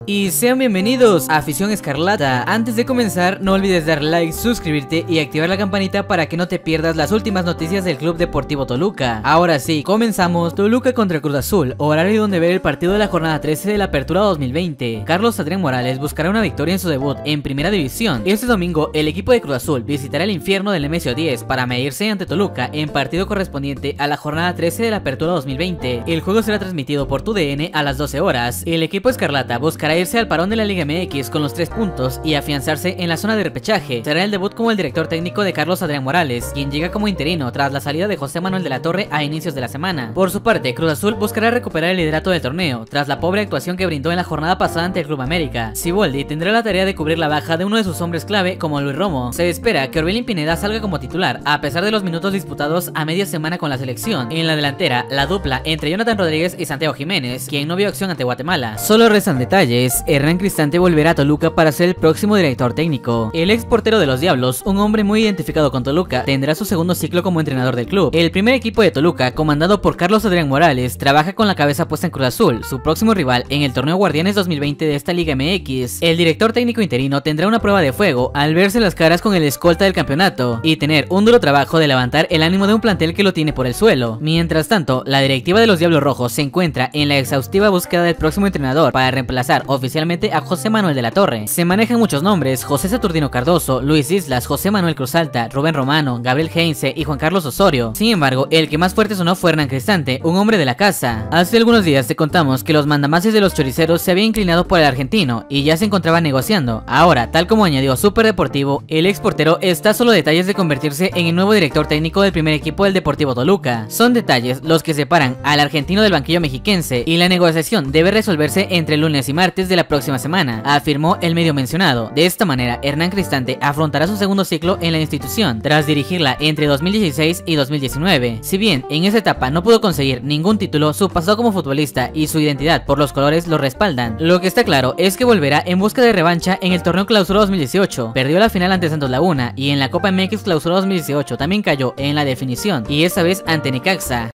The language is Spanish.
Y sean bienvenidos a Afición Escarlata. Antes de comenzar, no olvides dar like, suscribirte y activar la campanita para que no te pierdas las últimas noticias del Club Deportivo Toluca. Ahora sí, comenzamos. Toluca contra Cruz Azul, horario donde ver el partido de la jornada 13 de la Apertura 2020. Carlos Adrián Morales buscará una victoria en su debut en Primera División. Este domingo, el equipo de Cruz Azul visitará el infierno del Nemesio 10 para medirse ante Toluca en partido correspondiente a la jornada 13 de la Apertura 2020. El juego será transmitido por TUDN a las 12 horas. El equipo Escarlata buscará irse al parón de la Liga MX con los 3 puntos y afianzarse en la zona de repechaje. Será el debut como el director técnico de Carlos Adrián Morales, quien llega como interino tras la salida de José Manuel de la Torre a inicios de la semana. Por su parte, Cruz Azul buscará recuperar el liderato del torneo tras la pobre actuación que brindó en la jornada pasada ante el Club América. Siboldi tendrá la tarea de cubrir la baja de uno de sus hombres clave como Luis Romo. Se espera que Orbelín Pineda salga como titular a pesar de los minutos disputados a media semana con la selección. En la delantera, la dupla entre Jonathan Rodríguez y Santiago Jiménez, quien no vio acción ante Guatemala. Solo restan detalles. Hernán Cristante volverá a Toluca para ser el próximo director técnico. El ex portero de los Diablos, un hombre muy identificado con Toluca, tendrá su segundo ciclo como entrenador del club. El primer equipo de Toluca, comandado por Carlos Adrián Morales, trabaja con la cabeza puesta en Cruz Azul, su próximo rival en el torneo Guardianes 2020 de esta Liga MX. El director técnico interino tendrá una prueba de fuego al verse las caras con el escolta del campeonato y tener un duro trabajo de levantar el ánimo de un plantel que lo tiene por el suelo. Mientras tanto, la directiva de los Diablos Rojos se encuentra en la exhaustiva búsqueda del próximo entrenador para reemplazar oficialmente a José Manuel de la Torre. Se manejan muchos nombres: José Saturnino Cardoso, Luis Islas, José Manuel Cruzalta, Rubén Romano, Gabriel Heinze y Juan Carlos Osorio. Sin embargo, el que más fuerte sonó fue Hernán Cristante, un hombre de la casa. Hace algunos días te contamos que los mandamases de los choriceros se habían inclinado por el argentino y ya se encontraban negociando. Ahora, tal como añadió Super Deportivo, el ex portero está a solo detalles de convertirse en el nuevo director técnico del primer equipo del Deportivo Toluca. Son detalles los que separan al argentino del banquillo mexiquense y la negociación debe resolverse entre lunes y martes de la próxima semana, afirmó el medio mencionado. De esta manera, Hernán Cristante afrontará su segundo ciclo en la institución, tras dirigirla entre 2016 y 2019. Si bien en esa etapa no pudo conseguir ningún título, su pasado como futbolista y su identidad por los colores lo respaldan. Lo que está claro es que volverá en busca de revancha en el torneo Clausura 2018. Perdió la final ante Santos Laguna y en la Copa MX Clausura 2018 también cayó en la definición, y esa vez ante Necaxa.